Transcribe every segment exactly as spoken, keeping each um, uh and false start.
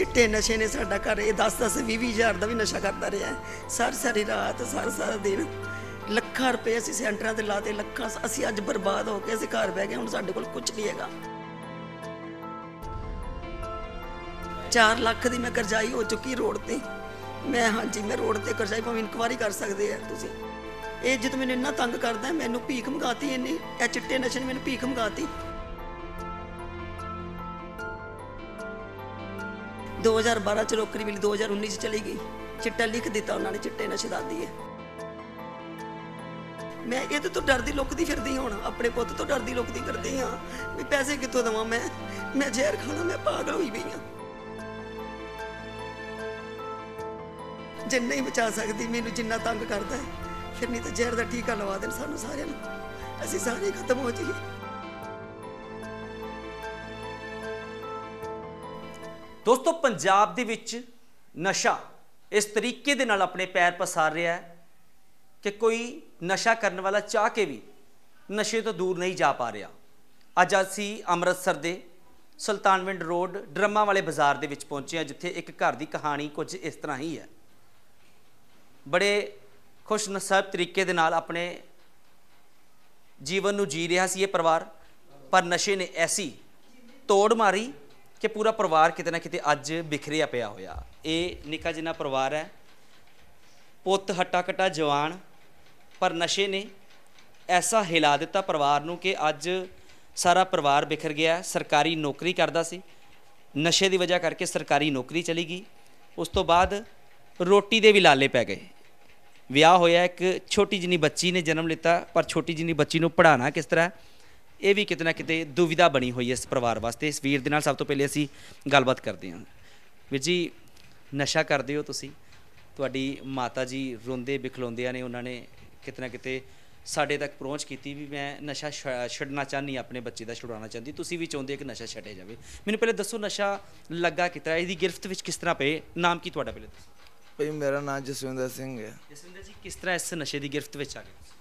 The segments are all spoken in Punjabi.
चिट्टे नशे ने साडा घर ये दस दस भी भी हज़ार का भी नशा करता रहा सारी सारी रात सारा सारा दिन ਲੱਖਾਂ रुपये ਅਸੀਂ ਸੈਂਟਰਾਂ ਤੇ ਲਾਤੇ ਲੱਖਾਂ ਅਸੀਂ ਅੱਜ ਬਰਬਾਦ ਹੋ ਕੇ ਅਸੀਂ ਘਰ ਬਹਿ ਗਏ ਹੁਣ ਸਾਡੇ ਕੋਲ ਕੁਝ ਨਹੀਂ ਹੈਗਾ चार ਲੱਖ ਦੀ ਮੈਂ ਕਰਜ਼ਾਈ ਹੋ ਚੁੱਕੀ ਰੋਡ ਤੇ ਮੈਂ ਹਾਂਜੀ मैं रोड ਤੇ ਕਰਜ਼ਾਈ ਭਾਵੇਂ ਇਨਕੁਆਰੀ ਕਰ ਸਕਦੇ ਆ ਤੁਸੀਂ ਇਹ ਜਦ ਮੈਨੂੰ ਇੰਨਾ ਤੰਗ ਕਰਦਾ ਮੈਨੂੰ ਭੀਖ ਮੰਗਾਤੀ ਇਹਨੇ ਇਹ ਚਿੱਟੇ ਨਸ਼ੇ ਨੇ ਮੈਨੂੰ ਭੀਖ ਮੰਗਾਤੀ दो हज़ार बारह च नौकरी मिली दो हज़ार उन्नीस चली गई चिट्टा लिख दिता उन्होंने चिट्टे नशे दा दी है मैं ये तो डरदी लुकदी फिरदी हूँ अपने पुत तो डरदी लुकदी फिरदी हाँ भी पैसे कितों देवां मैं मैं जहर खाना मैं पागल हुई पई हाँ जे नहीं बचा सकती मैनू जिन्ना तंग करता है फिर नहीं तो जहर का टीका लवा देन सानू सारियां नू असीं सारे खत्म हो जाइए दोस्तों पंजाब दे विच नशा इस तरीके दे नाल अपने पैर पसार रहा है कि कोई नशा करने वाला चाह के भी नशे तो दूर नहीं जा पा रहा। अज असी अमृतसर दे सुल्तानविंड रोड ड्रम्मा वाले बाजार दे विच पहुंचे हैं जिथे एक घर की कहानी कुछ इस तरह ही है। बड़े खुशनसीब तरीके दे नाल अपने जीवन नूं जी रहा सी ये परिवार पर नशे ने ऐसी तोड़ मारी कि पूरा परिवार किते ना किते अज बिखरिया पिया होया। ये निक्का जिन्ना परिवार है पुत हट्टा कट्टा जवान पर नशे ने ऐसा हिला दिता परिवार नूं कि अज सारा परिवार बिखर गया। सरकारी नौकरी करदा सी नशे की वजह करके सरकारी नौकरी चली गई उस तो बाद रोटी दे भी लाले पै गए। विआह होया एक छोटी जिन्नी बच्ची ने जन्म लिता पर छोटी जिन्नी बच्ची नूं पढ़ाना किस तरह ये भी कितना किते दुविधा बनी हुई है इस परिवार वास्ते। इस वीर दे नाल सब तो पहले असी गलबात करते हैं। वीर जी नशा करते हो तुसी तुहाडी माता जी रोंदे बिखलाउंदियां ने उन्होंने कितना किते साडे तक पहुँच की भी मैं नशा छड्डना चाहनी अपने बच्चे का छुड़ाना चाहती तुसी भी चाहुंदे कि नशा छड्डिया जाए। मैनूं पहले दसो नशा लगा किस तरह इहदी गिरफ्त विच किस तरह पे नाम की तुहाडा पहले भाई मेरा नाम जसविंदर सिंह है। जसविंदर जी किस तरह इस नशे की गिरफ्त विच आ गए?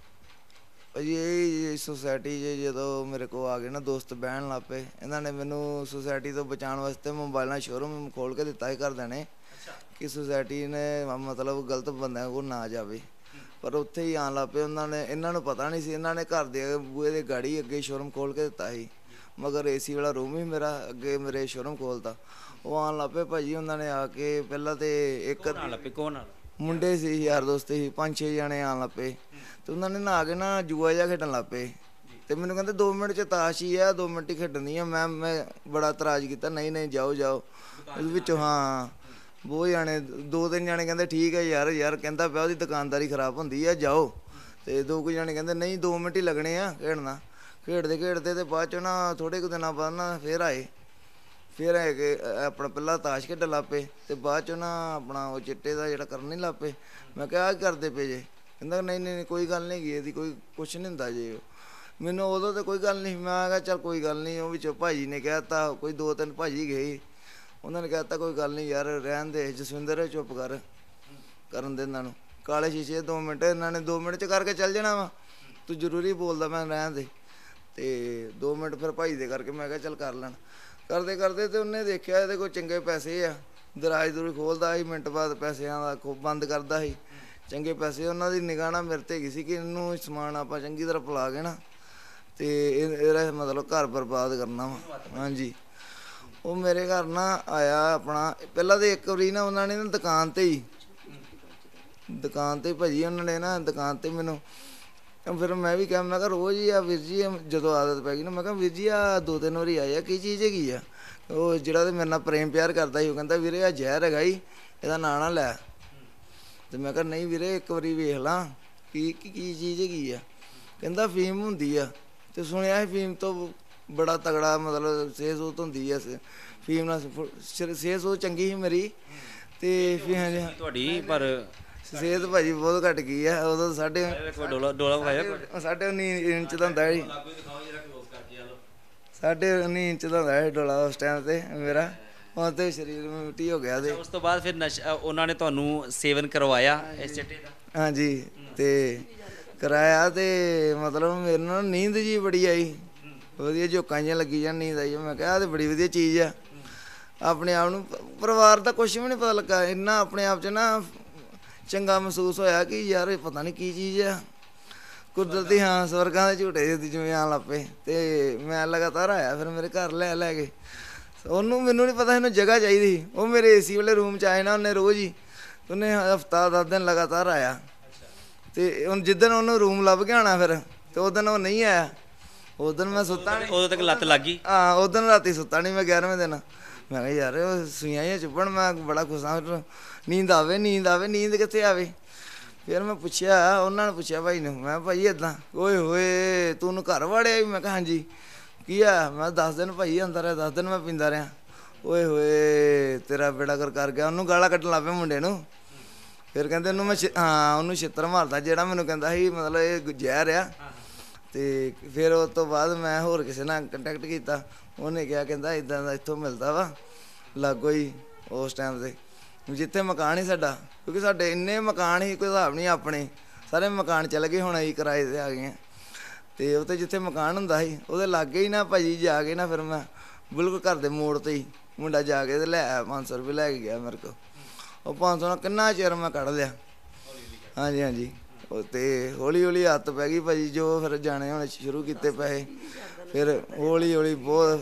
ये सोसाइटी जो मेरे को आ गए ना दोस्त बहन ला पे इन्होंने मैनू सोसाइटी तो बचाने वास्ते मोबाइल शोरूम खोल के दिता ही कर देने कि सोसाइटी ने मतलब गलत बंद को ना जाए पर उत्थे ही आन लग पे उन्होंने इन्होंने पता नहीं सी इन्होंने घर दे बूहे दे गाड़ी अगे शोरूम खोल के दिता ही मगर ए सी वाला रूम ही मेरा अगे मेरे शोरूम खोलता वो आन लग पे भाजी उन्होंने आके पहला तो एक मुंडे से यार दोस्त ही पाँच छे जने आन लग पे तो उन्होंने ना आके ना जुआ जा खेडन लग पे तो मैंने कहते दो मिनट च ताश ही है दो मिनट ही खेडनी है मैं मैं बड़ा तराज किया नहीं नहीं जाओ जाओ उस हाँ बहुत जाने दो तीन जाने कहते ठीक है यार यार कहता पाया उसकी दुकानदारी खराब होंगी है जाओ तो दो कुछ जाने कहते नहीं दो मिनट ही लगने आ खेडना खेडते खेडते तो बाद चो ना थोड़े कुछ दिन बाद ना फिर आए फिर है कि अपना पहला ताश खेडन लग पे तो बाद चो ना अपना वो चिट्टे का जोड़ा करने लग पे मैं क्या करते पे जे कहता नहीं नहीं कोई गल नहीं गई कोई कुछ नहीं होंगे जे मैनू उदों तो कोई गल नहीं मैं कहा चल कोई गल नहीं वो भाजी ने कहता कोई दो तीन भाजी गए उन्होंने कहता कोई गल नहीं यार रहन दे जसविंदर चुप कर करन दे इन्होंने काले शीशे दो मिनट इन्होंने दो मिनट च करके चल जाना वा तू जरूरी बोलता मैं रहन दे तो दो मिनट फिर भाई दे करके मैं चल कर लैन करते करते तो उन्हें देखा ये कोई चंगे पैसे आ दराज दरूज खोलता ही मिनट बाद पैसों का खूब बंद करता ही चंगे पैसे उन्होंने निगाह ना मेरे ते गई कि इनू समान आप चंगी तरह पिला के ना तो ये मतलब घर बर्बाद करना वा। हाँ जी वो मेरे घर ना आया अपना पहला तो एक बारी ना उन्होंने ना दुकान ते ही दुकान ते भाजी उन्होंने ना दुकान ते मैनू फिर मैं भी कहा मैं कहा रोज़ ही आ वीर जी जो आदत पै गई ना मैं कहा वीर जी आ दो तीन बारी आया की चीज़ हैगी आ वो जो मेरे नाल प्रेम प्यार करता ही वो कहता वीरे आ जहर हैगा ही ਇਹਦਾ ਨਾਂ ना लै तो मैं कहा नहीं वीरे एक बारी वेख ला की की चीज़ हैगी आ कहता फीम होंदी आ तो सुनिया फीम तो बड़ा तगड़ा मतलब सेहत सूहत होंदी है फीम नाल सेहत सूहत चंगी ही मेरी तो फीम पर सेहत भाजी बहुत घट गई है उदों साढ़े साढ़े उन्नी इंच का होंदा जी साढ़े उन्नी इंच का होंदा डोला उस टाइम ते मेरा ਹੁਣ ਤੇ शरीर में मिट्टी हो गया। उस तो बाद फिर नशा उन्होंने ਤੁਹਾਨੂੰ सेवन करवाया इस चिट्टे का? हाँ जी तो कराया तो मतलब मेरे ना नींद जी बड़ी आई वधिया झोंकां जिहियां लगी जान नींद आई मैं कहा तो बड़ी वधिया चीज़ आ अपने आप नूं ਪਰਿਵਾਰ ਦਾ ਕੁਝ ਵੀ ਨਹੀਂ ਪਤਾ ਲੱਗਾ। ਇੰਨਾ ਆਪਣੇ ਆਪ 'ਚ ਨਾ ਚੰਗਾ ਮਹਿਸੂਸ ਹੋਇਆ ਕਿ ਯਾਰ ਇਹ ਪਤਾ ਨਹੀਂ ਕੀ ਚੀਜ਼ ਆ, ਕੁਦਰਤੀ ਹਾਂ ਸਵਰਗਾਂ ਦੇ ਝੂਟੇ ਜਿਵੇਂ ਆਉਣ ਲੱਗ ਪਏ। ਅਤੇ ਮੈਂ ਲਗਾਤਾਰ ਆਇਆ ਫਿਰ ਮੇਰੇ ਘਰ ਲੈ ਲੈ ਕੇ ਉਹਨੂੰ। ਮੈਨੂੰ ਨਹੀਂ ਪਤਾ ਇਹਨੂੰ ਜਗ੍ਹਾ ਚਾਹੀਦੀ। ਉਹ ਮੇਰੇ ਏ ਸੀ ਵਾਲੇ ਰੂਮ 'ਚ ਆਏ ਨਾ ਉਹਨੇ ਰੋਜ਼ ਹੀ, ਉਹਨੇ ਹਫ਼ਤਾ ਦਸ ਦਿਨ ਲਗਾਤਾਰ ਆਇਆ। ਅਤੇ ਹੁਣ ਜਿੱਦਣ ਉਹਨੂੰ ਰੂਮ ਲੱਭ ਕੇ ਆਉਣਾ ਫਿਰ ਅਤੇ ਉਸ ਦਿਨ ਉਹ ਨਹੀਂ ਆਇਆ। ਉਸ ਦਿਨ ਮੈਂ ਸੁੱਤਾ ਨਹੀਂ, ਉਦੋਂ ਤੱਕ ਲੱਤ ਲੱਗ ਗਈ। ਹਾਂ ਉਸ ਦਿਨ ਰਾਤੀ ਸੁੱਤਾ ਨਹੀਂ ਮੈਂ ਗਿਆਰ੍ਹਵੇਂ ਦਿਨ। ਮੈਂ ਕਿਹਾ ਯਾਰ ਸੂਈਆਂ ਹੀ ਚੁੱਭਣ, ਮੈਂ ਬੜਾ ਖੁਸ਼ ਹਾਂ। ਨੀਂਦ ਆਵੇ ਨੀਂਦ ਆਵੇ ਨੀਂਦ ਕਿੱਥੇ ਆਵੇ। ਫਿਰ ਮੈਂ ਪੁੱਛਿਆ ਉਹਨਾਂ ਨੂੰ, ਪੁੱਛਿਆ ਭਾਈ ਨੂੰ, ਮੈਂ ਭਾਈ ਇੱਦਾਂ, ਓਏ ਹੋਏ ਤੂੰ ਉਹਨੂੰ ਘਰ ਵਾੜਿਆ ਵੀ? ਮੈਂ ਕਿਹਾ ਹਾਂਜੀ। ਕੀ ਆ? ਮੈਂ ਦਸ ਦਿਨ ਭਾਈ ਅੰਦਰ ਰਿਹਾ, ਦਸ ਦਿਨ ਮੈਂ ਪੀਂਦਾ ਰਿਹਾ। ਓਏ ਹੋਏ ਤੇਰਾ ਬੇੜਾ ਕਰ ਕਰ ਗਿਆ। ਉਹਨੂੰ ਗਾਲਾਂ ਕੱਢਣ ਲੱਗ ਪਿਆ ਮੁੰਡੇ ਨੂੰ। ਫਿਰ ਕਹਿੰਦੇ ਉਹਨੂੰ ਮੈਂ ਹਾਂ ਉਹਨੂੰ ਛਿੱਤਰ ਮਾਰਦਾ ਜਿਹੜਾ ਮੈਨੂੰ ਕਹਿੰਦਾ ਸੀ ਮਤਲਬ ਇਹ ਜ਼ਹਿਰ ਆ। ਅਤੇ ਫਿਰ ਉਸ ਤੋਂ ਬਾਅਦ ਮੈਂ ਹੋਰ ਕਿਸੇ ਨਾਲ ਕੰਟੈਕਟ ਕੀਤਾ। ਉਹਨੇ ਕਿਹਾ ਕਹਿੰਦਾ ਇੱਦਾਂ ਦਾ ਇੱਥੋਂ ਮਿਲਦਾ ਵਾ ਲਾਗੋ ਹੀ ਉਸ ਟਾਈਮ 'ਤੇ ਜਿੱਥੇ ਮਕਾਨ ਹੀ ਸਾਡਾ, ਕਿਉਂਕਿ ਸਾਡੇ ਇੰਨੇ ਮਕਾਨ ਹੀ ਕੋਈ ਹਿਸਾਬ ਨਹੀਂ ਆਪਣੇ, ਸਾਰੇ ਮਕਾਨ ਚਲੇ ਗਏ ਹੁਣ ਅਸੀਂ ਕਿਰਾਏ 'ਤੇ ਆ ਗਏ ਹਾਂ। ਅਤੇ ਉੱਥੇ ਜਿੱਥੇ ਮਕਾਨ ਹੁੰਦਾ ਸੀ ਉਹਦੇ ਲਾਗੇ ਹੀ ਨਾ ਭਾਜੀ ਜਾ ਕੇ ਨਾ ਫਿਰ ਮੈਂ ਬਿਲਕੁਲ ਘਰ ਦੇ ਮੋੜ 'ਤੇ ਹੀ ਮੁੰਡਾ ਜਾ ਕੇ ਅਤੇ ਲੈ ਆਇਆ ਪੰਜ ਸੌ ਰੁਪਏ ਲੈ ਕੇ ਗਿਆ ਮੇਰੇ ਕੋਲ। ਉਹ ਪੰਜ ਸੌ ਨਾਲ ਕਿੰਨਾ ਚਿਰ ਮੈਂ ਕੱਢ ਲਿਆ। ਹਾਂਜੀ ਹਾਂਜੀ ਅਤੇ ਹੌਲੀ ਹੌਲੀ ਹੱਥ ਪੈ ਗਈ ਭਾਜੀ, ਜੋ ਫਿਰ ਜਾਣੇ ਹੋਣੇ ਸ਼ੁਰੂ ਕੀਤੇ ਪੈਸੇ। ਫਿਰ ਹੌਲੀ ਹੌਲੀ ਬਹੁਤ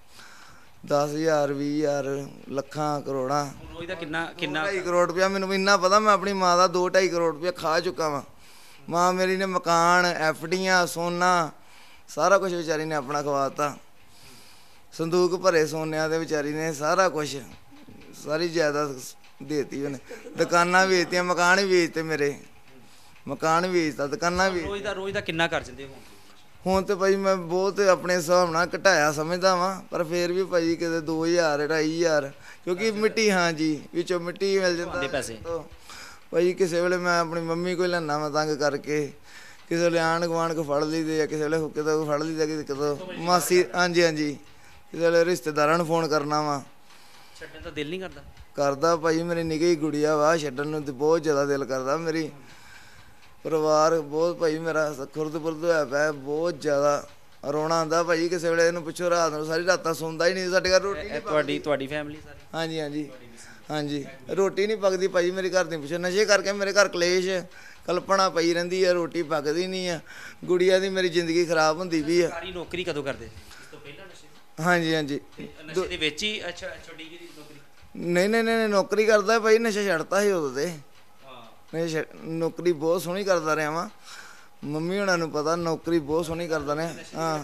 ਦਸ ਹਜ਼ਾਰ ਵੀਹ ਹਜ਼ਾਰ ਲੱਖਾਂ ਕਰੋੜਾਂ ਰੋਜ਼ ਦਾ ਕਿੰਨਾ ਕਿੰਨਾ ਢਾਈ ਕਰੋੜ ਰੁਪਇਆ ਮੈਨੂੰ ਇੰਨਾ ਪਤਾ ਮੈਂ ਆਪਣੀ ਮਾਂ ਦਾ ਦੋ ਢਾਈ ਕਰੋੜ ਰੁਪਇਆ ਖਾ ਚੁੱਕਾ ਵਾਂ। ਮਾਂ ਮੇਰੀ ਨੇ ਮਕਾਨ, ਐਫ ਡੀਆਂ, ਸੋਨਾ ਸਾਰਾ ਕੁਛ ਵਿਚਾਰੀ ਨੇ ਆਪਣਾ ਖਵਾਤਾ। ਸੰਦੂਕ ਭਰੇ ਸੋਨਿਆਂ ਦੇ ਵਿਚਾਰੀ ਨੇ, ਸਾਰਾ ਕੁਛ ਸਾਰੀ ਜਾਇਦਾਦ ਦੇਤੀ ਉਹਨੇ। ਦੁਕਾਨਾਂ ਵੇਚਤੀਆਂ, ਮਕਾਨ ਵੀ ਵੇਚਤੇ ਮੇਰੇ, ਮਕਾਨ ਵੀ ਵੇਚਤਾ, ਦੁਕਾਨਾਂ ਵੀ। ਰੋਜ਼ ਦਾ ਰੋਜ਼ ਦਾ ਕਿੰਨਾ ਕਰ ਜਾਂਦੇ ਹੋ ਹੁਣ ਤਾਂ ਭਾਈ ਮੈਂ ਬਹੁਤ ਆਪਣੇ ਹਿਸਾਬ ਨਾਲ ਘਟਾਇਆ ਸਮਝਦਾ ਵਾਂ, ਪਰ ਫਿਰ ਵੀ ਭਾਈ ਕਿਤੇ ਦੋ ਹਜ਼ਾਰ ਢਾਈ ਹਜ਼ਾਰ ਕਿਉਂਕਿ ਮਿੱਟੀ ਹਾਂਜੀ ਵਿੱਚੋਂ ਮਿੱਟੀ ਮਿਲ ਜਾਂਦਾ ਪੈਸੇ। ਭਾਈ ਕਿਸੇ ਵੇਲੇ ਮੈਂ ਆਪਣੀ ਮੰਮੀ ਕੋਲ ਲੈਂਦਾ ਵਾ ਤੰਗ ਕਰਕੇ, ਕਿਸੇ ਵੇਲੇ ਆਂਢ ਗੁਆਂਢ ਕੋ ਫੜ ਲਈਦੇ ਆ, ਕਿਸੇ ਵੇਲੇ ਹੁੱਕੇ ਤੋਂ ਫੜ ਲਈਦਾ, ਕਿਸੇ ਕਦੋਂ ਮਾਸੀ ਹਾਂਜੀ ਹਾਂਜੀ ਕਿਸੇ ਵੇਲੇ ਰਿਸ਼ਤੇਦਾਰਾਂ ਨੂੰ ਫੋਨ ਕਰਨਾ ਵਾ। ਛੱਡਣ ਦਾ ਦਿਲ ਨਹੀਂ ਕਰਦਾ? ਕਰਦਾ ਭਾਈ ਮੇਰੀ ਨਿੱਕੀ ਗੁੜੀਆ ਵਾ, ਛੱਡਣ ਨੂੰ ਤਾਂ ਬਹੁਤ ਜ਼ਿਆਦਾ ਦਿਲ ਕਰਦਾ। ਮੇਰੀ ਪਰਿਵਾਰ ਬਹੁਤ ਭਾਈ ਮੇਰਾ ਖੁਰਦ ਪੁਰਦ ਹੋਇਆ ਪਿਆ, ਬਹੁਤ ਜ਼ਿਆਦਾ ਰੋਣਾ ਆਉਂਦਾ ਭਾਈ। ਕਿਸੇ ਵੇਲੇ ਇਹਨੂੰ ਪੁੱਛੋ ਰਾਤ ਨੂੰ ਸਾਰੀ ਰਾਤਾਂ ਸੌਂਦਾ ਹੀ ਨਹੀਂ। ਸਾਡੇ ਘਰ ਰੋਟੀ ਨਹੀਂ ਤੁਹਾਡੀ ਤੁਹਾਡੀ ਫੈਮਿਲੀ ਸਾਰੀ? ਹਾਂਜੀ ਹਾਂਜੀ ਹਾਂਜੀ ਰੋਟੀ ਨਹੀਂ ਪੱਕਦੀ ਭਾਈ ਮੇਰੇ ਘਰ ਦੀ। ਪੁੱਛੋ ਨਸ਼ੇ ਕਰਕੇ ਮੇਰੇ ਘਰ ਕਲੇਸ਼ ਕਲਪਨਾ ਪਈ ਰਹਿੰਦੀ ਹੈ, ਰੋਟੀ ਪੱਕਦੀ ਨਹੀਂ ਆ। ਗੁੜੀਆ ਦੀ ਮੇਰੀ ਜ਼ਿੰਦਗੀ ਖਰਾਬ ਹੁੰਦੀ ਵੀ ਆ। ਸਾਰੀ ਨੌਕਰੀ ਕਦੋਂ ਕਰਦੇ? ਇਸ ਤੋਂ ਪਹਿਲਾਂ ਨਸ਼ੇ? ਹਾਂਜੀ ਹਾਂਜੀ ਨਸ਼ੇ ਦੇ ਵਿੱਚ ਹੀ ਅੱਛਾ ਛੱਡੀ ਗਈ ਨੌਕਰੀ? ਨਹੀਂ ਨਹੀਂ ਨਹੀਂ ਨੌਕਰੀ ਕਰਦਾ ਭਾਈ, ਨਸ਼ਾ ਛੱਡਤਾ ਸੀ ਉਦੋਂ ਤੇ। ਨਸ਼ਾ ਨੌਕਰੀ ਬਹੁਤ ਸੋਹਣੀ ਕਰਦਾ ਰਿਹਾ ਵਾਂ, ਮੰਮੀ ਹੋਣਾ ਨੂੰ ਪਤਾ ਨੌਕਰੀ ਬਹੁਤ ਸੋਹਣੀ ਕਰਦਾ ਰਿਹਾ। ਹਾਂ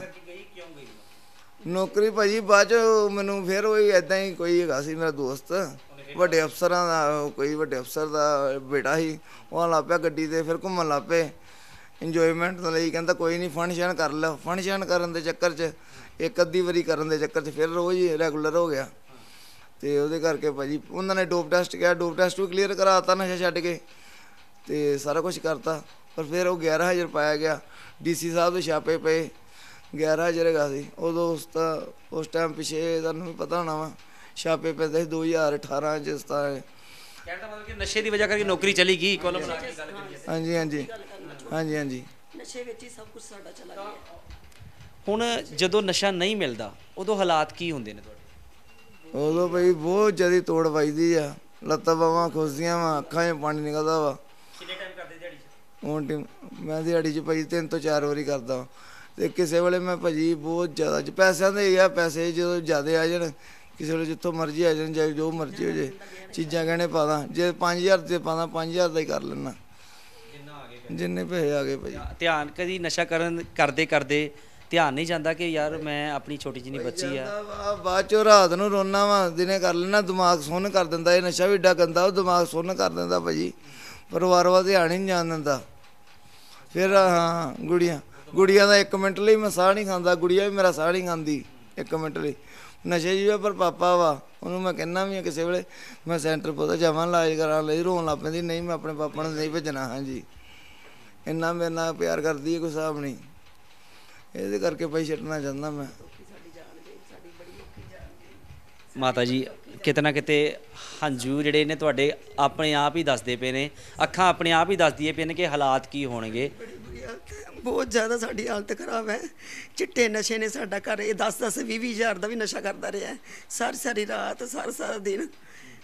ਨੌਕਰੀ ਭਾਜੀ ਬਾਅਦ 'ਚ ਮੈਨੂੰ ਫਿਰ ਉਹ ਇੱਦਾਂ ਹੀ ਕੋਈ ਹੈਗਾ ਸੀ ਮੇਰਾ ਦੋਸਤ, ਵੱਡੇ ਅਫਸਰਾਂ ਦਾ, ਕੋਈ ਵੱਡੇ ਅਫਸਰ ਦਾ ਬੇਟਾ ਸੀ। ਉਹ ਲੱਗ ਪਿਆ ਗੱਡੀ 'ਤੇ ਫਿਰ ਘੁੰਮਣ ਲੱਗ ਪਏ ਇੰਜੋਏਮੈਂਟ ਲਈ। ਕਹਿੰਦਾ ਕੋਈ ਨਹੀਂ ਫੰਕਸ਼ਨ ਕਰ ਲਓ। ਫੰਕਸ਼ਨ ਕਰਨ ਦੇ ਚੱਕਰ 'ਚ ਇੱਕ ਅੱਧੀ ਵਾਰੀ ਕਰਨ ਦੇ ਚੱਕਰ 'ਚ ਫਿਰ ਰੋਜ਼ ਹੀ ਰੈਗੂਲਰ ਹੋ ਗਿਆ। ਅਤੇ ਉਹਦੇ ਕਰਕੇ ਭਾਜੀ ਉਹਨਾਂ ਨੇ ਡੋਪ ਟੈਸਟ ਕਿਹਾ, ਡੋਪ ਟੈਸਟ ਵੀ ਕਲੀਅਰ ਕਰਾ ਤਾ ਨਸ਼ਾ ਛੱਡ ਕੇ, ਅਤੇ ਸਾਰਾ ਕੁਛ ਕਰਤਾ। ਪਰ ਫਿਰ ਉਹ ਗਿਆਰਾਂ ਹਜ਼ਾਰ ਪਾਇਆ ਗਿਆ। ਡੀ ਸੀ ਸਾਹਿਬ ਦੇ ਛਾਪੇ ਪਏ, ਗਿਆਰਾਂ ਹਜ਼ਾਰ ਹੈਗਾ ਸੀ ਉਦੋਂ। ਉਸ ਤਾਂ ਉਸ ਟਾਈਮ ਪਿੱਛੇ ਤੁਹਾਨੂੰ ਵੀ ਪਤਾ ਹੋਣਾ ਵਾ ਛਾਪੇ ਪੈਂਦੇ ਸੀ ਦੋ ਹਜ਼ਾਰ ਅਠਾਰਾਂ 'ਚ ਤਾਂ। ਕਹਿਣ ਦਾ ਮਤਲਬ ਕਿ ਨਸ਼ੇ ਦੀ ਵਜ੍ਹਾ ਕਰਕੇ ਨੌਕਰੀ ਚਲੀ ਗਈ। ਕੋਲ ਬਣਾ ਕੇ ਗੱਲ ਕਰੀਏ। ਹਾਂਜੀ ਹਾਂਜੀ ਹਾਂਜੀ ਹਾਂਜੀ ਨਸ਼ੇ ਵਿੱਚ ਹੀ ਸਭ ਕੁਝ ਸਾਡਾ ਚਲਾ ਗਿਆ। ਹੁਣ ਜਦੋਂ ਨਸ਼ਾ ਨਹੀਂ ਮਿਲਦਾ ਉਦੋਂ ਹਾਲਾਤ ਕੀ ਹੁੰਦੇ ਨੇ ਤੁਹਾਡੇ? ਉਦੋਂ ਭਾਈ ਬਹੁਤ ਜ਼ਿਆਦਾ ਤੋੜ ਵੱਜਦੀ ਆ, ਲੱਤਾਂ ਬਾਹਾਂ ਖੁੱਸਦੀਆਂ ਵਾ, ਅੱਖਾਂ 'ਚ ਪਾਣੀ ਨਿਕਲਦਾ ਵਾ। ਕਿੰਨੇ ਟਾਈਮ ਕਰਦੇ ਦਿਹਾੜੀ 'ਚ? ਹੁਣ ਟਾਈਮ ਮੈਂ ਦਿਹਾੜੀ 'ਚ ਭਾਜੀ ਤਿੰਨ ਤੋਂ ਚਾਰ ਵਾਰੀ ਕਰਦਾ ਵਾਂ। ਅਤੇ ਕਿਸੇ ਵੇਲੇ ਮੈਂ ਭਾਜੀ ਬਹੁਤ ਜ਼ਿਆਦਾ ਪੈਸਿਆਂ ਦੇ ਆ, ਪੈਸੇ ਜਦੋਂ ਜ਼ਿਆਦਾ ਆ ਜਾਣ, ਕਿਸੇ ਵੇਲੇ ਜਿੱਥੋਂ ਮਰਜ਼ੀ ਆ ਜਾਣ, ਚਾਹੇ ਜੋ ਮਰਜ਼ੀ ਹੋ ਜਾਏ, ਚੀਜ਼ਾਂ ਗਹਿਣੇ ਪਾ ਦਾਂ। ਜੇ ਪੰਜ ਹਜ਼ਾਰ ਦੇ ਪਾਦਾ ਪੰਜ ਹਜ਼ਾਰ ਦਾ ਹੀ ਕਰ ਲੈਣਾ, ਜਿੰਨੇ ਪੈਸੇ ਆ ਗਏ ਭਾਜੀ। ਧਿਆਨ ਕਦੀ ਨਸ਼ਾ ਕਰਨ ਕਰਦੇ ਕਰਦੇ ਧਿਆਨ ਨਹੀਂ ਜਾਂਦਾ ਕਿ ਯਾਰ ਮੈਂ ਆਪਣੀ ਛੋਟੀ ਜਿਹੀ ਬੱਚੀ ਆ? ਬਾਅਦ 'ਚੋਂ ਰਾਤ ਨੂੰ ਰੋਣਾ ਵਾ, ਦਿਨੇ ਕਰ ਲੈਣਾ। ਦਿਮਾਗ ਸੁੰਨ ਕਰ ਦਿੰਦਾ ਇਹ ਨਸ਼ਾ ਵੀ ਏਡਾ ਗੰਦਾ, ਉਹ ਦਿਮਾਗ ਸੁੰਨ ਕਰ ਦਿੰਦਾ ਭਾਜੀ। ਪਰਿਵਾਰ ਵੱਲ ਧਿਆਨ ਹੀ ਨਹੀਂ ਜਾਣ ਦਿੰਦਾ। ਫਿਰ ਹਾਂ ਗੁੜੀਆਂ ਗੁੜੀਆਂ ਦਾ ਇੱਕ ਮਿੰਟ ਲਈ ਮੈਂ ਸਾਹ ਨਹੀਂ ਖਾਂਦਾ, ਗੁੜੀਆ ਵੀ ਮੇਰਾ ਸਾਹ ਨਹੀਂ ਖਾਂਦੀ ਇੱਕ ਮਿੰਟ ਲਈ। ਨਸ਼ੇ ਜੀ ਪਰ ਪਾਪਾ ਵਾ, ਉਹਨੂੰ ਮੈਂ ਕਹਿੰਦਾ ਵੀ ਕਿਸੇ ਵੇਲੇ ਮੈਂ ਸੈਂਟਰ ਪਤਾ ਜਾਵਾਂ ਇਲਾਜ ਕਰਾਂ ਲਈ, ਰੋਣ ਲੱਗ ਪੈਂਦੀ, ਨਹੀਂ ਮੈਂ ਆਪਣੇ ਪਾਪਾ ਨੂੰ ਨਹੀਂ ਭੇਜਣਾ। ਹਾਂਜੀ ਇੰਨਾ ਮੇਰੇ ਨਾਲ ਪਿਆਰ ਕਰਦੀ ਹੈ ਕੋਈ ਹਿਸਾਬ ਨਹੀਂ। ਇਹਦੇ ਕਰਕੇ ਭਾਈ ਛੱਡਣਾ ਚਾਹੁੰਦਾ ਮੈਂ। ਮਾਤਾ ਜੀ ਕਿਤੇ ਨਾ ਕਿਤੇ ਹੰਝੂ ਜਿਹੜੇ ਨੇ ਤੁਹਾਡੇ ਆਪਣੇ ਆਪ ਹੀ ਦੱਸਦੇ ਪਏ ਨੇ, ਅੱਖਾਂ ਆਪਣੇ ਆਪ ਹੀ ਦੱਸਦੀਆਂ ਪਏ ਨੇ ਕਿ ਹਾਲਾਤ ਕੀ ਹੋਣਗੇ। ਬਹੁਤ ਜ਼ਿਆਦਾ ਸਾਡੀ ਹਾਲਤ ਖਰਾਬ ਹੈ। ਚਿੱਟੇ ਨਸ਼ੇ ਨੇ ਸਾਡਾ ਘਰ ਇਹ ਦਸ ਦਸ ਵੀਹ ਵੀਹ ਹਜ਼ਾਰ ਦਾ ਵੀ ਨਸ਼ਾ ਕਰਦਾ ਰਿਹਾ, ਸਾਰੀ ਸਾਰੀ ਰਾਤ ਸਾਰਾ ਸਾਰਾ ਦਿਨ।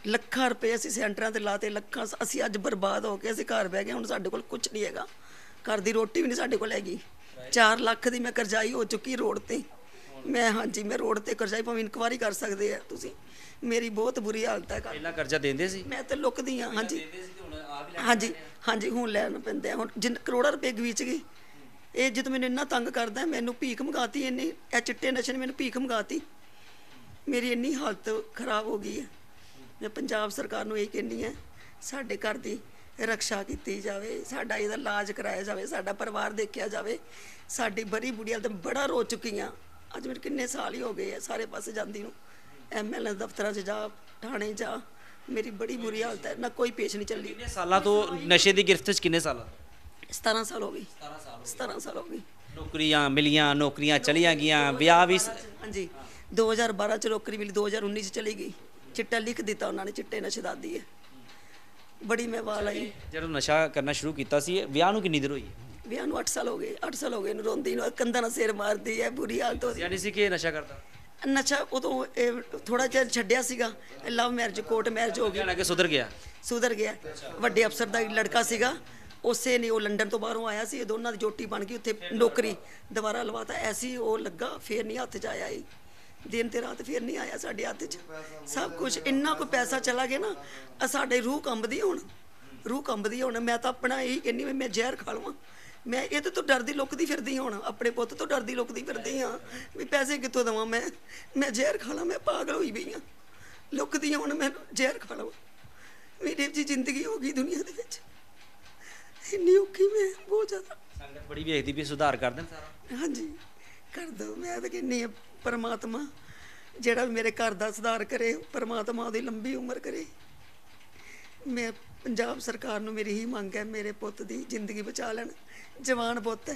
ਲੱਖਾਂ ਰੁਪਏ ਅਸੀਂ ਸੈਂਟਰਾਂ ਤੇ ਲਾਤੇ, ਲੱਖਾਂ ਅਸੀਂ ਅੱਜ ਬਰਬਾਦ ਹੋ ਕੇ ਅਸੀਂ ਘਰ ਬਹਿ ਗਏ। ਹੁਣ ਸਾਡੇ ਕੋਲ ਕੁਝ ਨਹੀਂ ਹੈਗਾ, ਘਰ ਦੀ ਰੋਟੀ ਵੀ ਨਹੀਂ ਸਾਡੇ ਕੋਲ ਹੈਗੀ। ਚਾਰ ਲੱਖ ਦੀ ਮੈਂ ਕਰਜ਼ਾਈ ਹੋ ਚੁੱਕੀ ਰੋਡ ਤੇ। ਮੈਂ ਹਾਂਜੀ ਮੈਂ ਰੋਡ ਤੇ ਕਰਜ਼ਾਈ, ਭਾਵੇਂ ਇਨਕੁਆਰੀ ਕਰ ਸਕਦੇ ਆ ਤੁਸੀਂ। ਮੇਰੀ ਬਹੁਤ ਬੁਰੀ ਹਾਲਤ ਹੈ। ਪਹਿਲਾਂ ਕਰਜ਼ਾ ਦਿੰਦੇ ਸੀ? ਮੈਂ ਤਾਂ ਲੁਕਦੀ ਹਾਂ। ਹਾਂਜੀ ਹਾਂਜੀ ਹਾਂਜੀ ਹੁਣ ਲੈਣ ਪੈਂਦੇ ਆ। ਹੁਣ ਜਿੰਨ ਕਰੋੜਾਂ ਰੁਪਏ ਗਵੀਚ ਗਏ। ਇਹ ਜਦੋਂ ਮੈਨੂੰ ਇੰਨਾ ਤੰਗ ਕਰਦਾ, ਮੈਨੂੰ ਭੀਖ ਮੰਗਾਤੀ ਇਹਨੇ, ਇਹ ਚਿੱਟੇ ਨਸ਼ੇ ਨੇ ਮੈਨੂੰ ਭੀਖ ਮੰਗਾਤੀ। ਮੇਰੀ ਇੰਨੀ ਹਾਲਤ ਖਰਾਬ ਹੋ ਗਈ ਹੈ। ਮੈਂ ਪੰਜਾਬ ਸਰਕਾਰ ਨੂੰ ਇਹ ਕਹਿੰਦੀ ਹਾਂ, ਸਾਡੇ ਘਰ ਦੀ ਰਕਸ਼ਾ ਕੀਤੀ ਜਾਵੇ, ਸਾਡਾ ਇਹਦਾ ਇਲਾਜ ਕਰਾਇਆ ਜਾਵੇ, ਸਾਡਾ ਪਰਿਵਾਰ ਦੇਖਿਆ ਜਾਵੇ। ਸਾਡੀ ਬੜੀ ਬੁੜੀ ਹਾਲਤ, ਬੜਾ ਰੋ ਚੁੱਕੀ ਹਾਂ। ਅੱਜ ਮੇਰੇ ਕਿੰਨੇ ਸਾਲ ਹੀ ਹੋ ਗਏ ਆ ਸਾਰੇ ਪਾਸੇ ਜਾਂਦੀ ਨੂੰ, ਐਮ ਐਲ ਏ ਦਫ਼ਤਰਾਂ 'ਚ ਜਾ, ਥਾਣੇ ਜਾ। ਮੇਰੀ ਬੜੀ ਬੁਰੀ ਹਾਲਤ ਹੈ, ਨਾ ਕੋਈ ਪੇਸ਼ ਨਹੀਂ ਚੱਲੀ। ਕਿੰਨੇ ਸਾਲਾਂ ਤੋਂ ਨਸ਼ੇ ਦੀ ਗਿਰਫਤ 'ਚ? ਕਿੰਨੇ ਸਾਲਾਂ? ਸਤਾਰਾਂ ਸਾਲ ਹੋ ਗਈ। ਸਤਾਰਾਂ ਸਾਲ ਹੋ ਗਈ। ਨੌਕਰੀਆਂ ਮਿਲੀਆਂ, ਨੌਕਰੀਆਂ ਚਲੀਆਂ ਗਈਆਂ, ਵਿਆਹ ਵੀ। ਹਾਂਜੀ ਦੋ ਹਜ਼ਾਰ ਬਾਰਾਂ 'ਚ ਨੌਕਰੀ ਮਿਲੀ, ਦੋ ਹਜ਼ਾਰ ਉੱਨੀ 'ਚ ਚਲੀ ਗਈ। ਚਿੱਟਾ ਲਿਖ ਦਿੱਤਾ ਉਹਨਾਂ ਨੇ, ਚਿੱਟੇ ਨਸ਼ੇ ਦਾ ਆਦੀ ਹੈ। ਬੜੀ ਮੈਂ ਵਾਲ ਆਈ। ਜਦੋਂ ਨਸ਼ਾ ਕਰਨਾ ਸ਼ੁਰੂ ਕੀਤਾ ਸੀ, ਵਿਆਹ ਨੂੰ ਕਿੰਨੀ ਦੇਰ ਹੋਈ? ਵਿਆਹ ਨੂੰ ਅੱਠ ਸਾਲ ਹੋ ਗਏ। ਅੱਠ ਸਾਲ ਹੋ ਗਏ ਇਹਨੂੰ ਰੋਂਦੀ ਨੂੰ, ਕੰਧਾਂ ਨਾਲ ਸਿਰ ਮਾਰਦੀ ਹੈ, ਬੁਰੀ ਹਾਲਤ ਹੋ ਯਾਨੀ ਸੀ ਕਿ ਇਹ ਨਸ਼ਾ ਕਰਦਾ? ਨਸ਼ਾ ਉਦੋਂ ਥੋੜਾ ਜਿਹਾ ਛੱਡਿਆ ਸੀਗਾ, ਲਵ ਮੈਰਿਜ ਕੋਰਟ ਮੈਰਿਜ ਹੋ ਗਈ, ਕਿ ਸੁਧਰ ਗਿਆ। ਸੁਧਰ ਗਿਆ। ਵੱਡੇ ਅਫਸਰ ਦਾ ਲੜਕਾ ਸੀਗਾ, ਉਸੇ ਨੇ, ਉਹ ਲੰਡਨ ਤੋਂ ਬਾਹਰੋਂ ਆਇਆ ਸੀ, ਦੋਨਾਂ ਦੀ ਜੋਟੀ ਬਣ ਗਈ ਉੱਥੇ, ਨੌਕਰੀ ਦੁਬਾਰਾ ਲਵਾਤਾ। ਐਸੀ ਉਹ ਲੱਗਾ, ਫੇਰ ਨਹੀਂ ਹੱਥ 'ਚ ਆਇਆ। ਇਹ ਦਿਨ ਤੇ ਰਾਤ ਫੇਰ ਨਹੀਂ ਆਇਆ ਸਾਡੇ ਹੱਥ 'ਚ। ਸਭ ਕੁਝ ਇੰਨਾ ਕੋਈ ਪੈਸਾ ਚਲਾ ਗਿਆ ਨਾ, ਆ ਸਾਡੇ ਰੂਹ ਕੰਬਦੀ ਹੁਣ, ਰੂਹ ਕੰਬਦੀ ਹੁਣ। ਮੈਂ ਤਾਂ ਆਪਣਾ ਇਹੀ ਕਹਿੰਦੀ ਵੀ ਮੈਂ ਜ਼ਹਿਰ ਖਾ ਲਵਾਂ। ਮੈਂ ਇਹਦੇ ਤੋਂ ਡਰਦੀ ਲੁਕਦੀ ਫਿਰਦੀ ਹਾਂ ਹੁਣ, ਆਪਣੇ ਪੁੱਤ ਤੋਂ ਡਰਦੀ ਲੁਕਦੀ ਫਿਰਦੀ ਹਾਂ ਵੀ ਪੈਸੇ ਕਿੱਥੋਂ ਦੇਵਾਂ ਮੈਂ। ਮੈਂ ਜ਼ਹਿਰ ਖਾ ਲਾਂ, ਮੈਂ ਪਾਗਲ ਹੋਈ ਪਈ ਹਾਂ, ਲੁਕਦੀ ਹਾਂ ਹੁਣ ਮੈਂ ਜ਼ਹਿਰ ਖਾ ਲਵਾਂ। ਮੇਰੀ ਜੀ ਜ਼ਿੰਦਗੀ ਹੋ ਗਈ ਦੁਨੀਆ ਦੇ ਵਿੱਚ ਇੰਨੀ ਔਖੀ, ਮੈਂ ਬਹੁਤ ਜ਼ਿਆਦਾ। ਸੰਗਤ ਬੜੀ ਵੇਖਦੀ ਵੀ ਸੁਧਾਰ ਕਰ ਦੇਣ ਸਾਰਾ। ਹਾਂਜੀ ਕਰ ਦਿਓ। ਮੈਂ ਤਾਂ ਕਹਿੰਦੀ ਹਾਂ ਪਰਮਾਤਮਾ ਜਿਹੜਾ ਮੇਰੇ ਘਰ ਦਾ ਸੁਧਾਰ ਕਰੇ, ਪਰਮਾਤਮਾ ਉਹਦੀ ਲੰਬੀ ਉਮਰ ਕਰੇ। ਮੈਂ ਪੰਜਾਬ ਸਰਕਾਰ ਨੂੰ ਮੇਰੀ ਹੀ ਮੰਗ ਹੈ, ਮੇਰੇ ਪੁੱਤ ਦੀ ਜ਼ਿੰਦਗੀ ਬਚਾ ਲੈਣ। ਜਵਾਨ ਪੁੱਤ ਹੈ,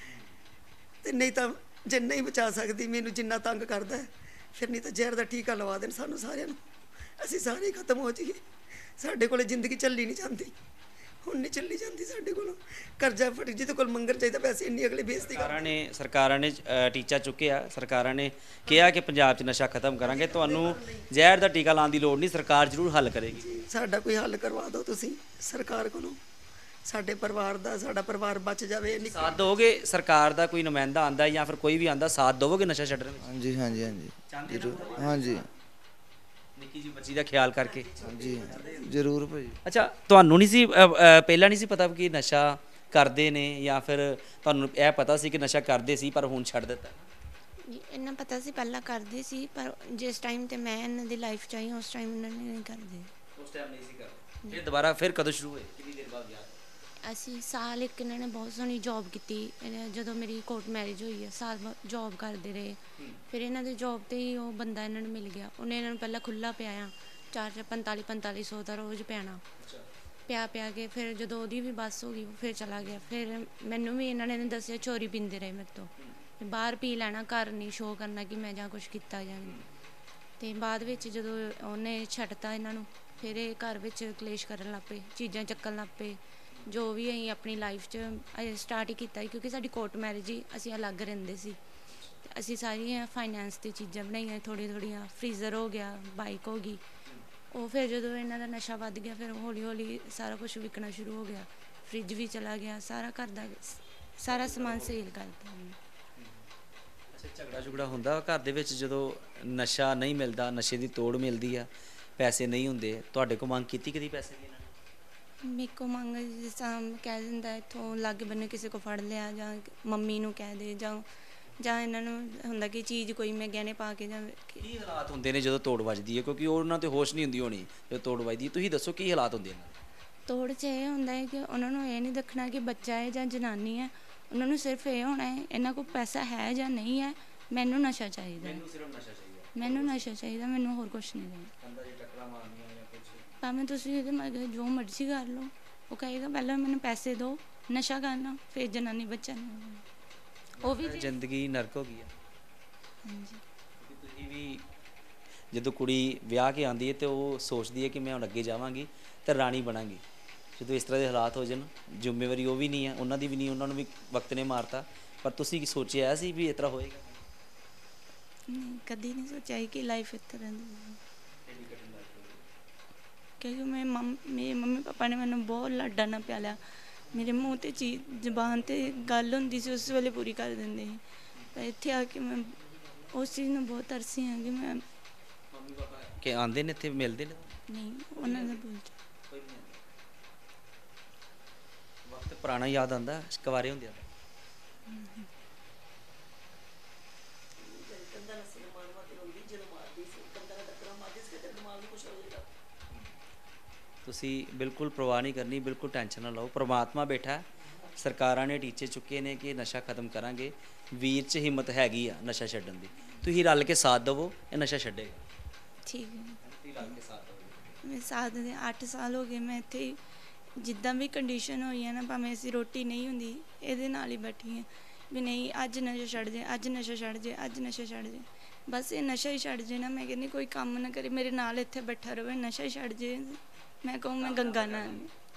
ਤੇ ਨਹੀਂ ਤਾਂ ਜੇ ਨਹੀਂ ਬਚਾ ਸਕਦੀ, ਮੈਨੂੰ ਜਿੰਨਾ ਤੰਗ ਕਰਦਾ ਫਿਰ, ਨਹੀਂ ਤਾਂ ਜ਼ਹਿਰ ਦਾ ਟੀਕਾ ਲਵਾ ਦੇਣ ਸਾਨੂੰ ਸਾਰਿਆਂ ਨੂੰ, ਅਸੀਂ ਸਾਰੇ ਖਤਮ ਹੋ ਜਾਈਏ। ਸਾਡੇ ਕੋਲ ਜ਼ਿੰਦਗੀ ਚੱਲੀ ਨਹੀਂ ਜਾਂਦੀ, ਹੁਣ ਨਹੀਂ ਚੱਲੀ ਜਾਂਦੀ ਸਾਡੇ ਕੋਲੋਂ। ਕਰਜ਼ਾ ਫੜ, ਜਿਹਦੇ ਕੋਲ ਮੰਗਣ ਚਾਹੀਦਾ ਪੈਸੇ, ਇੰਨੀ ਅਗਲੇ ਬੇਇੱਜ਼ਤੀ ਕਰ। ਸਰਕਾਰਾਂ ਨੇ ਸਰਕਾਰਾਂ ਨੇ ਅ, ਟੀਚਾ ਚੁੱਕਿਆ। ਸਰਕਾਰਾਂ ਨੇ ਕਿਹਾ ਕਿ ਪੰਜਾਬ 'ਚ ਨਸ਼ਾ ਖਤਮ ਕਰਾਂਗੇ, ਤੁਹਾਨੂੰ ਜ਼ਹਿਰ ਦਾ ਟੀਕਾ ਲਾਉਣ ਦੀ ਲੋੜ ਨਹੀਂ, ਸਰਕਾਰ ਜ਼ਰੂਰ ਹੱਲ ਕਰੇਗੀ। ਸਾਡਾ ਕੋਈ ਹੱਲ ਕਰਵਾ ਦਿਓ ਤੁਸੀਂ ਸਰਕਾਰ ਕੋਲੋਂ, ਸਾਡੇ ਪਰਿਵਾਰ ਦਾ, ਸਾਡਾ ਪਰਿਵਾਰ ਬਚ ਜਾਵੇ। ਸਾਥ ਦਿਓਗੇ? ਸਰਕਾਰ ਦਾ ਕੋਈ ਨੁਮਾਇੰਦਾ ਆਂਦਾ ਜਾਂ ਫਿਰ ਕੋਈ ਵੀ ਆਂਦਾ, ਸਾਥ ਦਿਓਗੇ ਨਸ਼ਾ ਛੱਡਣ ਵਿੱਚ? ਹਾਂਜੀ ਹਾਂਜੀ ਹਾਂਜੀ ਜ਼ਰੂਰ। ਹਾਂਜੀ ਨਿੱਕੀ ਜੀ ਬੱਚੀ ਦਾ ਖਿਆਲ ਕਰਕੇ। ਹਾਂਜੀ ਜ਼ਰੂਰ ਭਾਜੀ। ਅੱਛਾ, ਤੁਹਾਨੂੰ ਨਹੀਂ ਸੀ ਅ, ਅ, ਪਹਿਲਾਂ ਨਹੀਂ ਸੀ ਪਤਾ ਕਿ ਨਸ਼ਾ ਕਰਦੇ ਨੇ, ਜਾਂ ਫਿਰ ਤੁਹਾਨੂੰ ਇਹ ਪਤਾ ਸੀ ਕਿ ਨਸ਼ਾ ਕਰਦੇ ਸੀ ਪਰ ਹੁਣ ਛੱਡ ਦਿੱਤਾ? ਜੀ ਇਹਨਾਂ ਪਤਾ ਸੀ ਪਹਿਲਾਂ ਕਰਦੇ ਸੀ, ਪਰ ਜਿਸ ਟਾਈਮ ਤੇ ਮੈਂ ਇਹਨਾਂ ਦੀ ਲਾਈਫ 'ਚ ਆਈ ਉਸ ਟਾਈਮ ਇਹਨਾਂ ਨੇ ਨਹੀਂ ਕਰਦੇ। ਉਸ ਟਾਈਮ ਨਹੀਂ ਸੀ ਕਰਦੇ। ਫਿਰ ਦੁਬਾਰਾ ਫਿਰ ਕਦੋਂ ਸ਼ੁਰੂ ਹੋਏ, ਕਿੰਨੀ ਦੇਰ ਬਾਅਦ ਵਿਆਹ? ਅਸੀਂ ਸਾਲ ਇੱਕ ਇਹਨਾਂ ਨੇ ਬਹੁਤ ਸੋਹਣੀ ਜੌਬ ਕੀਤੀ। ਇਹਨਾਂ- ਜਦੋਂ ਮੇਰੀ ਕੋਰਟ ਮੈਰਿਜ ਹੋਈ ਹੈ, ਸਾਲ ਜੌਬ ਕਰਦੇ ਰਹੇ। ਫਿਰ ਇਹਨਾਂ ਦੀ ਜੌਬ 'ਤੇ ਹੀ ਉਹ ਬੰਦਾ ਇਹਨਾਂ ਨੂੰ ਮਿਲ ਗਿਆ। ਉਹਨੇ ਇਹਨਾਂ ਨੂੰ ਪਹਿਲਾਂ ਖੁੱਲ੍ਹਾ ਪਿਆਇਆ, ਚਾਰ ਚਾਰ ਪੰਤਾਲੀ ਪੰਤਾਲੀ ਸੌ ਦਾ ਰੋਜ਼ ਪਿਆਣਾ। ਪਿਆ ਪਿਆ ਕੇ ਫਿਰ ਜਦੋਂ ਉਹਦੀ ਵੀ ਬੱਸ ਹੋ ਗਈ, ਉਹ ਫਿਰ ਚਲਾ ਗਿਆ। ਫਿਰ ਮੈਨੂੰ ਵੀ ਇਹਨਾਂ ਨੇ ਦੱਸਿਆ ਚੋਰੀ ਪੀਂਦੇ ਰਹੇ ਮੇਰੇ ਤੋਂ, ਬਾਹਰ ਪੀ ਲੈਣਾ, ਘਰ ਨਹੀਂ ਸ਼ੋਅ ਕਰਨਾ ਕਿ ਮੈਂ ਜਾਂ ਕੁਛ ਕੀਤਾ ਜਾਂ ਨਹੀਂ। ਅਤੇ ਬਾਅਦ ਵਿੱਚ ਜਦੋਂ ਉਹਨੇ ਛੱਡਤਾ ਇਹਨਾਂ ਨੂੰ, ਫਿਰ ਇਹ ਘਰ ਵਿੱਚ ਕਲੇਸ਼ ਕਰਨ ਲੱਗ ਪਏ, ਚੀਜ਼ਾਂ ਚੱਕਣ ਲੱਗ ਪਏ। ਜੋ ਵੀ ਅਸੀਂ ਆਪਣੀ ਲਾਈਫ 'ਚ ਸਟਾਰਟ ਹੀ ਕੀਤਾ ਸੀ, ਕਿਉਂਕਿ ਸਾਡੀ ਕੋਰਟ ਮੈਰਿਜ ਹੀ, ਅਸੀਂ ਅਲੱਗ ਰਹਿੰਦੇ ਸੀ। ਅਤੇ ਅਸੀਂ ਸਾਰੀਆਂ ਫਾਈਨੈਂਸ ਦੀ ਚੀਜ਼ਾਂ ਬਣਾਈਆਂ ਥੋੜ੍ਹੀਆਂ ਥੋੜ੍ਹੀਆਂ, ਫਰੀਜ਼ਰ ਹੋ ਗਿਆ, ਬਾਈਕ ਹੋ ਗਈ। ਉਹ ਫਿਰ ਜਦੋਂ ਇਹਨਾਂ ਦਾ ਨਸ਼ਾ ਵੱਧ ਗਿਆ, ਫਿਰ ਹੌਲੀ ਹੌਲੀ ਸਾਰਾ ਕੁਛ ਵਿਕਣਾ ਸ਼ੁਰੂ ਹੋ ਗਿਆ। ਫਰਿੱਜ ਵੀ ਚਲਾ ਗਿਆ, ਸਾਰਾ ਘਰ ਦਾ ਸਾਰਾ ਸਮਾਨ ਸੇਲ ਕਰਤਾ। ਅੱਛਾ, ਝਗੜਾ ਝੁਗੜਾ ਹੁੰਦਾ ਘਰ ਦੇ ਵਿੱਚ ਜਦੋਂ ਨਸ਼ਾ ਨਹੀਂ ਮਿਲਦਾ, ਨਸ਼ੇ ਦੀ ਤੋੜ ਮਿਲਦੀ ਆ, ਪੈਸੇ ਨਹੀਂ ਹੁੰਦੇ, ਤੁਹਾਡੇ ਕੋਲ ਮੰਗ ਕੀਤੀ ਕਦੀ ਪੈਸੇ ਦੀ? ਮੇਰੇ ਕੋਲ ਮੰਗ ਜਿਸ ਤਰ੍ਹਾਂ ਕਹਿ ਦਿੰਦਾ ਇੱਥੋਂ ਲਾਗੇ ਬੰਨੇ ਕਿਸੇ ਕੋ ਫੜ ਲਿਆ, ਜਾਂ ਮੰਮੀ ਨੂੰ ਕਹਿ ਦੇ, ਜਾਂ ਜਾਂ ਇਹਨਾਂ ਨੂੰ ਹੁੰਦਾ ਕਿ ਚੀਜ਼ ਕੋਈ ਮੈਂ ਗਹਿਣੇ ਪਾ ਕੇ ਜਾਂ। ਕੀ ਹਾਲਾਤ ਹੁੰਦੇ ਨੇ ਜਦੋਂ ਤੋੜ ਵੱਜਦੀ ਹੈ? ਕਿਉਂਕਿ ਉਹਨਾਂ 'ਤੇ ਹੋਸ਼ ਨਹੀਂ ਹੁੰਦੀ ਹੋਣੀ ਜਦੋਂ ਤੋੜ ਵੱਜਦੀ ਹੈ। ਤੁਸੀਂ ਦੱਸੋ ਕੀ ਹਾਲਾਤ ਹੁੰਦੇ ਨੇ? ਤੋੜ 'ਚ ਇਹ ਹੁੰਦਾ ਹੈ ਕਿ ਉਹਨਾਂ ਨੂੰ ਇਹ ਨਹੀਂ ਦੇਖਣਾ ਕਿ ਬੱਚਾ ਹੈ ਜਾਂ ਜਨਾਨੀ ਹੈ। ਉਹਨਾਂ ਨੂੰ ਸਿਰਫ ਇਹ ਹੋਣਾ ਹੈ ਇਹਨਾਂ ਕੋਲ ਪੈਸਾ ਹੈ ਜਾਂ ਨਹੀਂ ਹੈ, ਮੈਨੂੰ ਨਸ਼ਾ ਚਾਹੀਦਾ, ਮੈਨੂੰ ਸਿਰਫ ਨਸ਼ਾ ਚਾਹੀਦਾ, ਮੈਨੂੰ ਨਸ਼ਾ ਚਾਹੀਦਾ, ਮੈਨੂੰ ਹੋਰ ਕੁਛ ਨਹੀਂ ਚਾਹੀਦਾ। ਭਾਵੇਂ ਤੁਸੀਂ ਇਹਦੇ ਮਗਰ ਜੋ ਮਰਜ਼ੀ ਕਰ ਲਓ, ਉਹ ਕਹੇਗਾ ਪਹਿਲਾਂ ਮੈਨੂੰ ਪੈਸੇ ਦਿਓ, ਨਸ਼ਾ ਕਰਨਾ, ਫਿਰ ਜਨਾਨੀ ਬੱਚਾ ਨਹੀਂ। ਉਹ ਵੀ ਜ਼ਿੰਦਗੀ ਨਰਕ ਹੋ ਗਈ ਆ। ਹਾਂਜੀ, ਤੁਸੀਂ ਵੀ ਜਦੋਂ ਕੁੜੀ ਵਿਆਹ ਕੇ ਆਉਂਦੀ ਹੈ ਤਾਂ ਉਹ ਸੋਚਦੀ ਹੈ ਕਿ ਮੈਂ ਹੁਣ ਅੱਗੇ ਜਾਵਾਂਗੀ ਤਾਂ ਰਾਣੀ ਬਣਾਂਗੀ। ਜਦੋਂ ਇਸ ਤਰ੍ਹਾਂ ਦੇ ਹਾਲਾਤ ਹੋ ਜਾਣ, ਜ਼ਿੰਮੇਵਾਰੀ ਉਹ ਵੀ ਨਹੀਂ ਹੈ, ਉਹਨਾਂ ਦੀ ਵੀ ਨਹੀਂ, ਉਹਨਾਂ ਨੂੰ ਵੀ ਵਕਤ ਨੇ ਮਾਰਤਾ। ਪਰ ਤੁਸੀਂ ਕੀ ਸੋਚਿਆ ਸੀ ਵੀ ਇਸ ਤਰ੍ਹਾਂ ਹੋਏਗਾ? ਨਹੀਂ, ਕਦੀ ਨਹੀਂ ਸੋਚਿਆ ਕਿ ਲਾਈਫ ਇਸ ਤਰ੍ਹਾਂ ਦੀ। ਕਿਉਂਕਿ ਮੇਰੇ ਮੰਮ ਮੇਰੇ ਮੰਮੀ ਪਾਪਾ ਨੇ ਮੈਨੂੰ ਬਹੁਤ ਲਾਡਾਂ ਨਾਲ ਪਿਆਲਿਆ। ਮੇਰੇ ਮੂੰਹ 'ਤੇ ਚੀਜ਼ ਜ਼ੁਬਾਨ 'ਤੇ ਗੱਲ ਹੁੰਦੀ ਸੀ ਉਸ ਵੇਲੇ ਪੂਰੀ ਕਰ ਦਿੰਦੇ ਸੀ। ਪਰ ਇੱਥੇ ਆ ਕੇ ਮੈਂ ਉਸ ਚੀਜ਼ ਨੂੰ ਬਹੁਤ ਤਰਸੀ ਹਾਂ ਕਿ ਮੈਂ ਮੰਮੀ ਪਾਪਾ ਕਿ ਆਉਂਦੇ ਨੇ ਇੱਥੇ ਮਿਲਦੇ ਨੇ? ਨਹੀਂ ਉਹਨਾਂ ਦਾ ਬੋਲ ਕੋਈ ਨਹੀਂ ਆਉਂਦਾ। ਵਕਤ ਪੁਰਾਣਾ ਯਾਦ ਆਉਂਦਾ ਕੁਆਰੇ ਹੁੰਦੇ ਆ? ਤੁਸੀਂ ਬਿਲਕੁਲ ਪਰਵਾਹ ਨਹੀਂ ਕਰਨੀ, ਬਿਲਕੁਲ ਟੈਨਸ਼ਨ ਨਾ ਲਓ। ਪ੍ਰਮਾਤਮਾ ਬੈਠਾ, ਸਰਕਾਰਾਂ ਨੇ ਟੀਚੇ ਚੁੱਕੇ ਨੇ ਕਿ ਨਸ਼ਾ ਖਤਮ ਕਰਾਂਗੇ। ਵੀਰ 'ਚ ਹਿੰਮਤ ਹੈਗੀ ਆ ਨਸ਼ਾ ਛੱਡਣ ਦੀ। ਤੁਸੀਂ ਰਲ ਕੇ ਸਾਥ ਦੇਵੋ, ਇਹ ਨਸ਼ਾ ਛੱਡੇਗਾ। ਠੀਕ ਹੈ। ਤੁਸੀਂ ਰਲ ਕੇ ਸਾਥ ਦੇਵੋ। ਮੈਂ ਸਾਥ ਦੇ ਅੱਠ ਸਾਲ ਹੋ ਗਏ ਮੈਂ ਇੱਥੇ ਹੀ, ਜਿੱਦਾਂ ਵੀ ਕੰਡੀਸ਼ਨ ਹੋਈ ਹੈ ਨਾ, ਭਾਵੇਂ ਅਸੀਂ ਰੋਟੀ ਨਹੀਂ ਹੁੰਦੀ ਇਹਦੇ ਨਾਲ ਹੀ ਬੈਠੀ ਹਾਂ ਵੀ ਨਹੀਂ ਅੱਜ ਨਸ਼ਾ ਛੱਡ ਜੇ, ਅੱਜ ਨਸ਼ਾ ਛੱਡ ਜੇ, ਅੱਜ ਨਸ਼ਾ ਛੱਡ ਜੇ। ਬਸ ਇਹ ਨਸ਼ਾ ਹੀ ਛੱਡ ਜੇ ਨਾ। ਮੈਂ ਕਹਿੰਦੀ ਕੋਈ ਕੰਮ ਨਾ ਕਰੇ, ਮੇਰੇ ਨਾਲ ਇੱਥੇ ਬੈਠਾ ਰਹੇ, ਨਸ਼ਾ ਹੀ ਛੱਡ ਜੇ। ਮੈਂ ਕਹੂੰ ਮੈਂ ਗੰਗਾ ਨਾਲ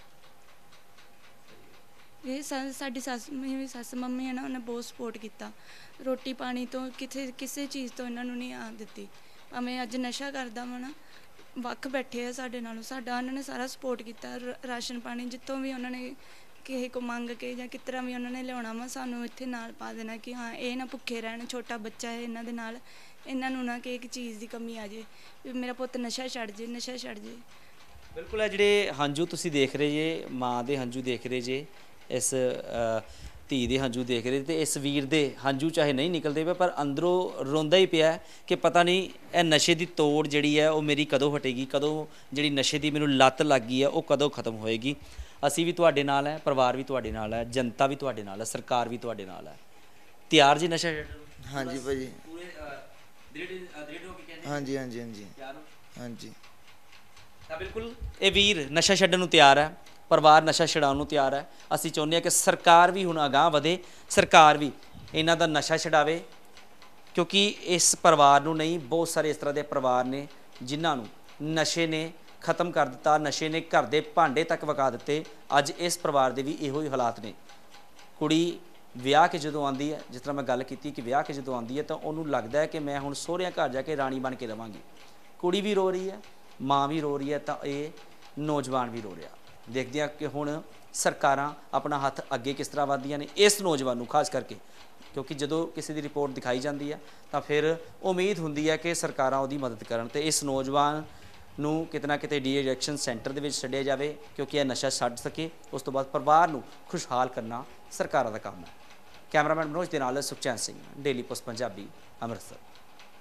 ਇਹ ਸਾ- ਸਾਡੀ ਸੱਸ ਮੇਰੀ ਸੱਸ ਮੰਮੀ ਹੈ ਨਾ, ਉਹਨੇ ਬਹੁਤ ਸਪੋਰਟ ਕੀਤਾ। ਰੋਟੀ ਪਾਣੀ ਤੋਂ ਕਿਤੇ ਕਿਸੇ ਚੀਜ਼ ਤੋਂ ਇਹਨਾਂ ਨੂੰ ਨਹੀਂ ਆਉਣ ਦਿੱਤੀ। ਭਾਵੇਂ ਅੱਜ ਨਸ਼ਾ ਕਰਦਾ ਵਾ ਨਾ, ਵੱਖ ਬੈਠੇ ਆ ਸਾਡੇ ਨਾਲੋਂ। ਸਾਡਾ ਉਹਨਾਂ ਨੇ ਸਾਰਾ ਸਪੋਰਟ ਕੀਤਾ। ਰ- ਰਾਸ਼ਨ ਪਾਣੀ ਜਿੱਥੋਂ ਵੀ ਉਹਨਾਂ ਨੇ ਕਿਸੇ ਕੋ ਮੰਗ ਕੇ ਜਾਂ ਕਿਸ ਤਰ੍ਹਾਂ ਵੀ ਉਹਨਾਂ ਨੇ ਲਿਆਉਣਾ ਵਾ, ਸਾਨੂੰ ਇੱਥੇ ਨਾਲ ਪਾ ਦੇਣਾ ਕਿ ਹਾਂ ਇਹ ਨਾ ਭੁੱਖੇ ਰਹਿਣ। ਛੋਟਾ ਬੱਚਾ ਹੈ ਇਹਨਾਂ ਦੇ ਨਾਲ, ਇਹਨਾਂ ਨੂੰ ਨਾ ਕਿ ਇੱਕ ਚੀਜ਼ ਦੀ ਕਮੀ ਆ ਜੇ ਵੀ ਮੇਰਾ ਪੁੱਤ ਨਸ਼ਾ ਛੱਡ ਜੇ, ਨਸ਼ਾ ਛੱਡ ਜੇ। ਬਿਲਕੁਲ। ਹੈ ਜਿਹੜੇ ਹੰਝੂ ਤੁਸੀਂ ਦੇਖ ਰਹੇ ਜੇ, ਮਾਂ ਦੇ ਹੰਝੂ ਦੇਖ ਰਹੇ ਜੇ, ਇਸ ਅ, ਧੀ ਦੇ ਹੰਝੂ ਦੇਖ ਰਹੇ, ਤੇ ਇਸ ਵੀਰ ਦੇ ਹੰਝੂ ਚਾਹੇ ਨਹੀਂ ਨਿਕਲਦੇ ਪਏ ਪਰ ਅੰਦਰੋਂ ਰੋਂਦਾ ਹੀ ਪਿਆ ਕਿ ਪਤਾ ਨਹੀਂ ਇਹ ਨਸ਼ੇ ਦੀ ਤੋੜ ਜਿਹੜੀ ਹੈ ਉਹ ਮੇਰੀ ਕਦੋਂ ਹਟੇਗੀ, ਕਦੋਂ ਜਿਹੜੀ ਨਸ਼ੇ ਦੀ ਮੈਨੂੰ ਲੱਤ ਲੱਗ ਗਈ ਹੈ ਉਹ ਕਦੋਂ ਖਤਮ ਹੋਏਗੀ। ਅਸੀਂ ਵੀ ਤੁਹਾਡੇ ਨਾਲ ਹੈ, ਪਰਿਵਾਰ ਵੀ ਤੁਹਾਡੇ ਨਾਲ ਹੈ, ਜਨਤਾ ਵੀ ਤੁਹਾਡੇ ਨਾਲ ਹੈ, ਸਰਕਾਰ ਵੀ ਤੁਹਾਡੇ ਨਾਲ ਹੈ। ਤਿਆਰ ਜੀ ਨਸ਼ਾ ਛੱਡਣ ਨੂੰ? ਹਾਂਜੀ ਭਾਜੀ। ਪੂਰੇ ਦ੍ਰਿੜ ਦ੍ਰਿੜ ਹੋ ਕੇ ਕਹਿੰਦੇ? ਹਾਂਜੀ ਹਾਂਜੀ ਹਾਂਜੀ ਤਿਆਰ ਹੋ? ਹਾਂਜੀ। ਤਾਂ ਬਿਲਕੁਲ ਇਹ ਵੀਰ ਨਸ਼ਾ ਛੱਡਣ ਨੂੰ ਤਿਆਰ ਹੈ, ਪਰਿਵਾਰ ਨਸ਼ਾ ਛਡਾਉਣ ਨੂੰ ਤਿਆਰ ਹੈ। ਅਸੀਂ ਚਾਹੁੰਦੇ ਹਾਂ ਕਿ ਸਰਕਾਰ ਵੀ ਹੁਣ ਅਗਾਂਹ ਵਧੇ, ਸਰਕਾਰ ਵੀ ਇਹਨਾਂ ਦਾ ਨਸ਼ਾ ਛਡਾਵੇ, ਕਿਉਂਕਿ ਇਸ ਪਰਿਵਾਰ ਨੂੰ ਨਹੀਂ, ਬਹੁਤ ਸਾਰੇ ਇਸ ਤਰ੍ਹਾਂ ਦੇ ਪਰਿਵਾਰ ਨੇ ਜਿਨ੍ਹਾਂ ਨੂੰ ਨਸ਼ੇ ਨੇ ਖਤਮ ਕਰ ਦਿੱਤਾ, ਨਸ਼ੇ ਨੇ ਘਰ ਦੇ ਭਾਂਡੇ ਤੱਕ ਵਕਾ ਦਿੱਤੇ। ਅੱਜ ਇਸ ਪਰਿਵਾਰ ਦੇ ਵੀ ਇਹੋ ਹੀ ਹਾਲਾਤ ਨੇ। ਕੁੜੀ ਵਿਆਹ ਕੇ ਜਦੋਂ ਆਉਂਦੀ ਹੈ, ਜਿਸ ਤਰ੍ਹਾਂ ਮੈਂ ਗੱਲ ਕੀਤੀ ਕਿ ਵਿਆਹ ਕੇ ਜਦੋਂ ਆਉਂਦੀ ਹੈ ਤਾਂ ਉਹਨੂੰ ਲੱਗਦਾ ਹੈ ਕਿ ਮੈਂ ਹੁਣ ਸਹੁਰਿਆਂ ਘਰ ਜਾ ਕੇ ਰਾਣੀ ਬਣ ਕੇ ਰਵਾਂਗੀ। ਕੁੜੀ ਵੀ ਰੋ ਰਹੀ ਹੈ, ਮਾਂ ਵੀ ਰੋ ਰਹੀ ਹੈ, ਤਾਂ ਇਹ ਨੌਜਵਾਨ ਵੀ ਰੋ ਰਿਹਾ। ਦੇਖਦੇ ਹਾਂ ਕਿ ਹੁਣ ਸਰਕਾਰਾਂ ਆਪਣਾ ਹੱਥ ਅੱਗੇ ਕਿਸ ਤਰ੍ਹਾਂ ਵਧਦੀਆਂ ਨੇ ਇਸ ਨੌਜਵਾਨ ਨੂੰ ਖਾਸ ਕਰਕੇ, ਕਿਉਂਕਿ ਜਦੋਂ ਕਿਸੇ ਦੀ ਰਿਪੋਰਟ ਦਿਖਾਈ ਜਾਂਦੀ ਹੈ ਤਾਂ ਫਿਰ ਉਮੀਦ ਹੁੰਦੀ ਹੈ ਕਿ ਸਰਕਾਰਾਂ ਉਹਦੀ ਮਦਦ ਕਰਨ ਤੇ ਇਸ ਨੌਜਵਾਨ ਨੂੰ ਕਿਤੇ ਨਾ ਕਿਤੇ ਡੀ ਐਡਿਕਸ਼ਨ ਸੈਂਟਰ ਦੇ ਵਿੱਚ ਛੱਡਿਆ ਜਾਵੇ, ਕਿਉਂਕਿ ਇਹ ਨਸ਼ਾ ਛੱਡ ਸਕੇ। ਉਸ ਤੋਂ ਬਾਅਦ ਪਰਿਵਾਰ ਨੂੰ ਖੁਸ਼ਹਾਲ ਕਰਨਾ ਸਰਕਾਰਾਂ ਦਾ ਕੰਮ ਹੈ। ਕੈਮਰਾਮੈਨ ਮਨੋਜ ਦੇ ਨਾਲ ਸੁਖਚੈਨ ਸਿੰਘ, ਡੇਲੀ ਪੋਸਟ ਪੰਜਾਬੀ, ਅੰਮ੍ਰਿਤਸਰ।